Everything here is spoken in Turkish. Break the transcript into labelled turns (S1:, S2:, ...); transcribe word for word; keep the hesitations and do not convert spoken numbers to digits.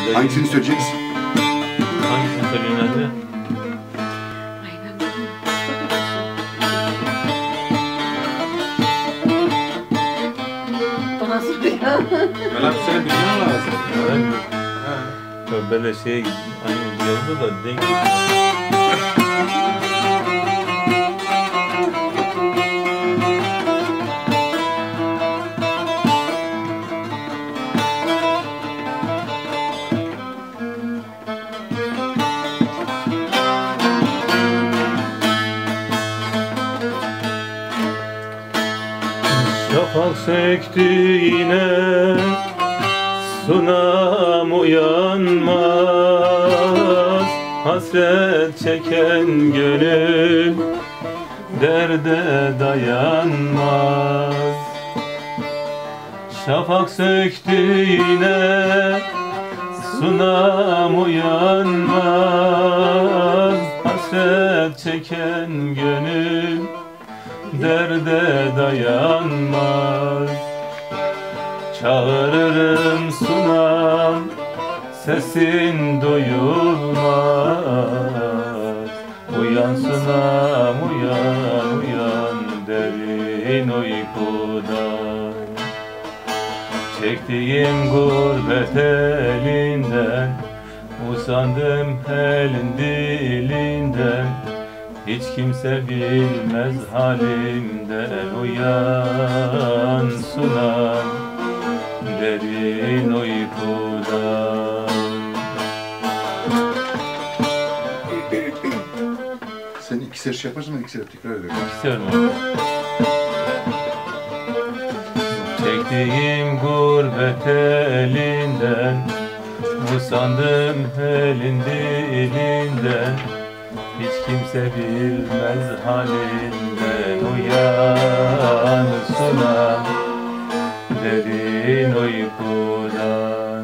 S1: Hangisini söyleyeceğiz?
S2: Hangisini söylüyorsun hadi?
S3: Ay ben bilmiyorum. Bana soruyor.
S4: Melat seni bilmen lazım.
S2: Evet.
S4: Ha.
S2: Böyle şey aynı yolda da denk geliyor. Şafak söktü yine sunam uyanmaz, hasret çeken gönül derde dayanmaz. Şafak söktü yine sunam uyanmaz, hasret çeken gönül derde dayanmaz. Çağırırım sunam, sesin duyulmaz. Uyan sunam, uyan, uyan derin uykudan. Çektiğim gurbet elinden, usandım elin dilinden. Hiç kimse bilmez halimden. Uyan sunam, derin uykudan.
S1: Sen iki sefer şey yaparsan ben iki sefer tekrar ederim.
S2: İstiyorum onu. Çektiğim gurbet elinden, usandım elin dilinden. Hiç kimse bilmez halinden. Uyan sunam, derin uykudan.